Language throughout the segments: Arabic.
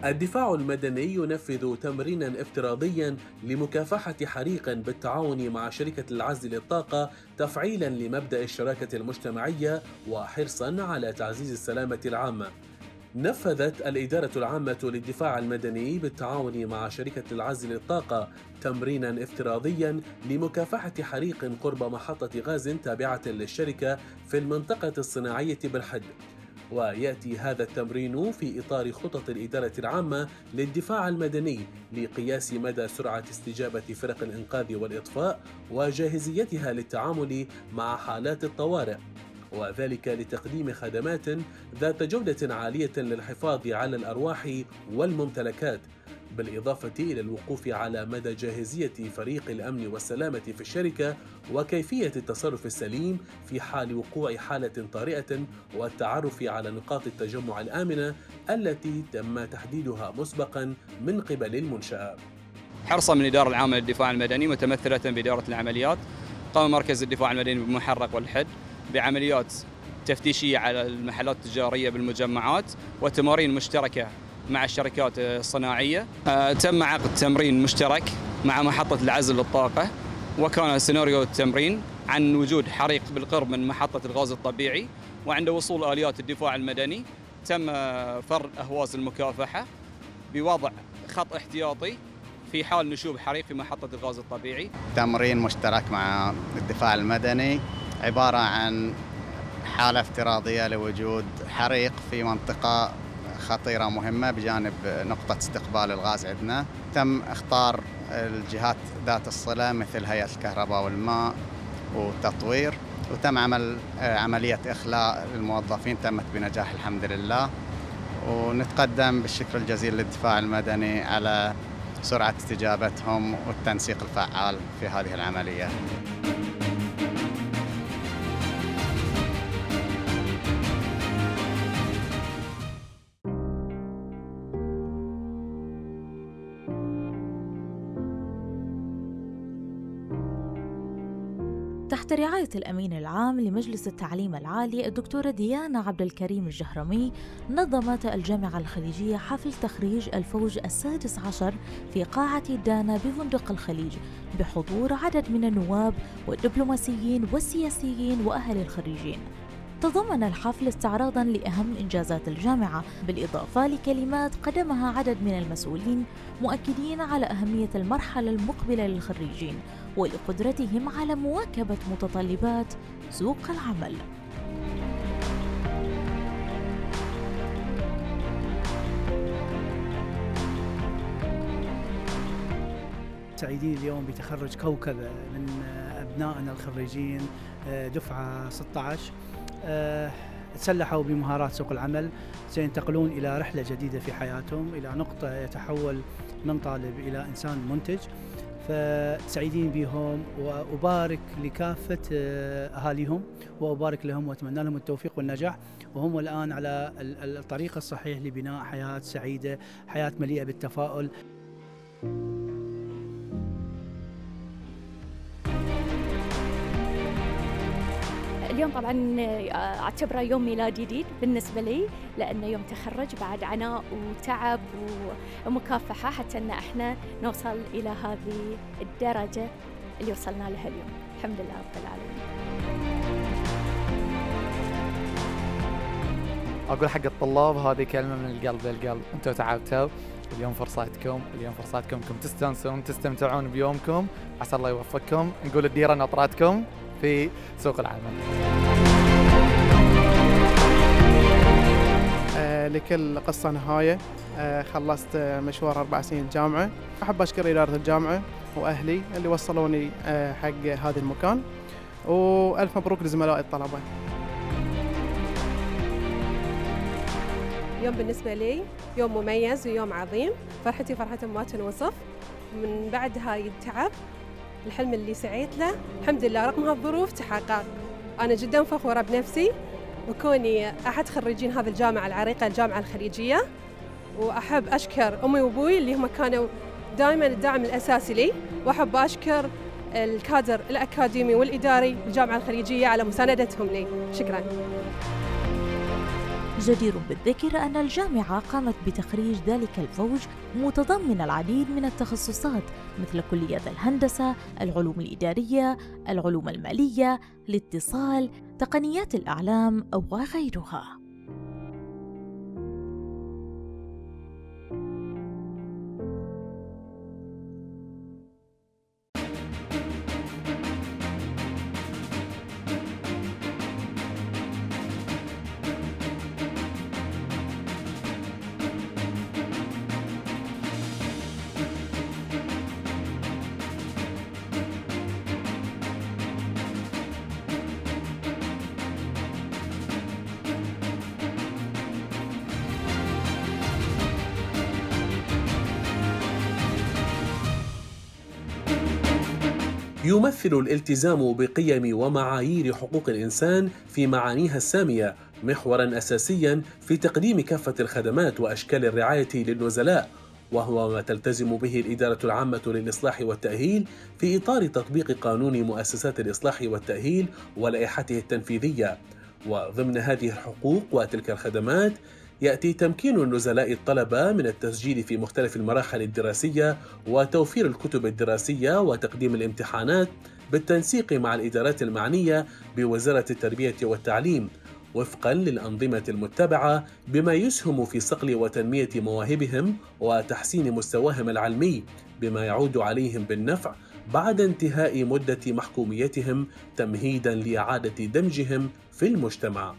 الدفاع المدني ينفذ تمرينا افتراضيا لمكافحة حريق بالتعاون مع شركة العزل للطاقة، تفعيلا لمبدأ الشراكة المجتمعية وحرصا على تعزيز السلامة العامة. نفذت الإدارة العامة للدفاع المدني بالتعاون مع شركة العزل للطاقة تمرينا افتراضيا لمكافحة حريق قرب محطة غاز تابعة للشركة في المنطقة الصناعية بالحد. ويأتي هذا التمرين في إطار خطط الإدارة العامة للدفاع المدني لقياس مدى سرعة استجابة فرق الإنقاذ والإطفاء وجاهزيتها للتعامل مع حالات الطوارئ، وذلك لتقديم خدمات ذات جودة عالية للحفاظ على الأرواح والممتلكات، بالإضافة إلى الوقوف على مدى جاهزية فريق الأمن والسلامة في الشركة وكيفية التصرف السليم في حال وقوع حالة طارئة، والتعرف على نقاط التجمع الآمنة التي تم تحديدها مسبقا من قبل المنشأة. حرصا من الإدارة العامة للدفاع المدني متمثلة بإدارة العمليات، قام مركز الدفاع المدني بالمحرق والحد بعمليات تفتيشية على المحلات التجارية بالمجمعات وتمارين مشتركة مع الشركات الصناعية. تم عقد تمرين مشترك مع محطة العزل للطاقة، وكان سيناريو التمرين عن وجود حريق بالقرب من محطة الغاز الطبيعي، وعند وصول آليات الدفاع المدني تم فرض أهواز المكافحة بوضع خط احتياطي في حال نشوب حريق في محطة الغاز الطبيعي. تمرين مشترك مع الدفاع المدني عبارة عن حالة افتراضية لوجود حريق في منطقة خطيرة مهمة بجانب نقطة استقبال الغاز عندنا. تم اختار الجهات ذات الصلة مثل هيئة الكهرباء والماء وتطوير، وتم عمل عملية إخلاء للموظفين تمت بنجاح الحمد لله. ونتقدم بالشكر الجزيل للدفاع المدني على سرعة استجابتهم والتنسيق الفعال في هذه العملية. تحت رعاية الأمين العام لمجلس التعليم العالي الدكتورة ديانا عبد الكريم الجهرمي، نظمت الجامعة الخليجية حفل تخريج الفوج السادس عشر في قاعة دانا بفندق الخليج بحضور عدد من النواب والدبلوماسيين والسياسيين وأهل الخريجين. تضمن الحفل استعراضاً لأهم إنجازات الجامعة بالإضافة لكلمات قدمها عدد من المسؤولين مؤكدين على أهمية المرحلة المقبلة للخريجين ولقدرتهم على مواكبة متطلبات سوق العمل. سعيدين اليوم بتخرج كوكبة من أبنائنا الخريجين دفعة 16 تسلحوا بمهارات سوق العمل، سينتقلون إلى رحلة جديدة في حياتهم، إلى نقطة يتحول من طالب إلى إنسان منتج. فسعيدين بهم وأبارك لكافة أهاليهم وأبارك لهم وأتمنى لهم التوفيق والنجاح، وهم الآن على الطريق الصحيح لبناء حياة سعيدة، حياة مليئة بالتفاؤل. اليوم طبعاً أعتبره يوم ميلاد جديد بالنسبة لي، لأنه يوم تخرج بعد عناء وتعب ومكافحة حتى أن احنا نوصل إلى هذه الدرجة اللي وصلنا لها اليوم. الحمد لله رب العالمين. أقول حق الطلاب هذه كلمة من القلب للقلب، أنتوا تعبتوا، اليوم فرصتكم، اليوم فرصتكم انكم تستانسون تستمتعون بيومكم، عسى الله يوفقكم. نقول الديرة ناطراتكم في سوق العمل. لكل قصة نهاية. خلصت مشوار 4 سنين جامعة. أحب أشكر إدارة الجامعة وأهلي اللي وصلوني حق هذا المكان، وألف مبروك لزملائي الطلبة. يوم بالنسبة لي يوم مميز ويوم عظيم، فرحتي فرحة ما تنوصف. من بعد هاي التعب الحلم اللي سعيت له الحمد لله رغم هالظروف تحقق. أنا جدا فخورة بنفسي وكوني أحد خريجين هذه الجامعة العريقة الجامعة الخليجية، وأحب أشكر أمي وأبوي اللي هم كانوا دائما الدعم الأساسي لي، وأحب أشكر الكادر الأكاديمي والإداري للجامعة الخليجية على مساندتهم لي. شكرا. جدير بالذكر أن الجامعة قامت بتخريج ذلك الفوج متضمن العديد من التخصصات مثل كليات الهندسة، العلوم الإدارية، العلوم المالية، الاتصال، تقنيات الأعلام وغيرها. يمثل الالتزام بقيم ومعايير حقوق الإنسان في معانيها السامية محوراً أساسياً في تقديم كافة الخدمات وأشكال الرعاية للنزلاء، وهو ما تلتزم به الإدارة العامة للإصلاح والتأهيل في إطار تطبيق قانون مؤسسات الإصلاح والتأهيل ولائحته التنفيذية. وضمن هذه الحقوق وتلك الخدمات يأتي تمكين النزلاء الطلبة من التسجيل في مختلف المراحل الدراسية وتوفير الكتب الدراسية وتقديم الامتحانات بالتنسيق مع الإدارات المعنية بوزارة التربية والتعليم وفقاً للأنظمة المتبعة، بما يسهم في صقل وتنمية مواهبهم وتحسين مستواهم العلمي، بما يعود عليهم بالنفع بعد انتهاء مدة محكوميتهم تمهيداً لإعادة دمجهم في المجتمع.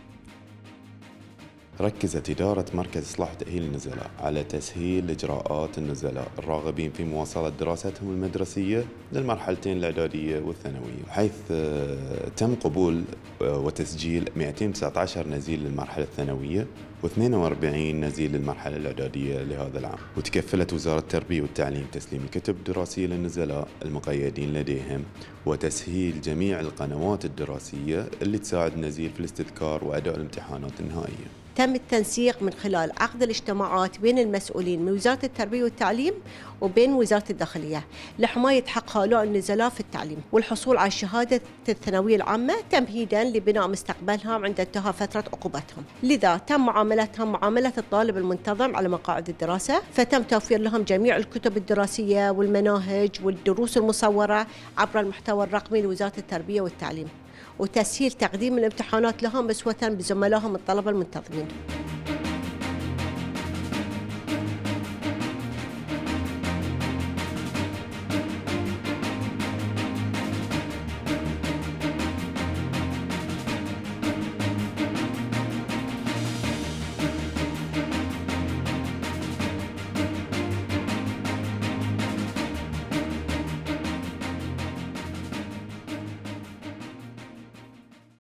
ركزت إدارة مركز إصلاح وتأهيل النزلاء على تسهيل إجراءات النزلاء الراغبين في مواصلة دراستهم المدرسية للمرحلتين الإعدادية والثانوية، حيث تم قبول وتسجيل 219 نزيل للمرحلة الثانوية و42 نزيل للمرحلة الإعدادية لهذا العام. وتكفلت وزارة التربية والتعليم تسليم الكتب الدراسية للنزلاء المقيدين لديهم وتسهيل جميع القنوات الدراسية اللي تساعد النزيل في الاستذكار وأداء الامتحانات النهائية. تم التنسيق من خلال عقد الاجتماعات بين المسؤولين من وزارة التربية والتعليم وبين وزارة الداخلية لحماية حق هؤلاء النزلاء في التعليم والحصول على شهادة الثانوية العامة تمهيداً لبناء مستقبلهم عند انتهاء فترة عقوبتهم. لذا تم معاملتهم معاملة الطالب المنتظم على مقاعد الدراسة، فتم توفير لهم جميع الكتب الدراسية والمناهج والدروس المصورة عبر المحتوى الرقمي لوزارة التربية والتعليم، وتسهيل تقديم الامتحانات لهم أسوة بزملائهم الطلبة المنتظمين.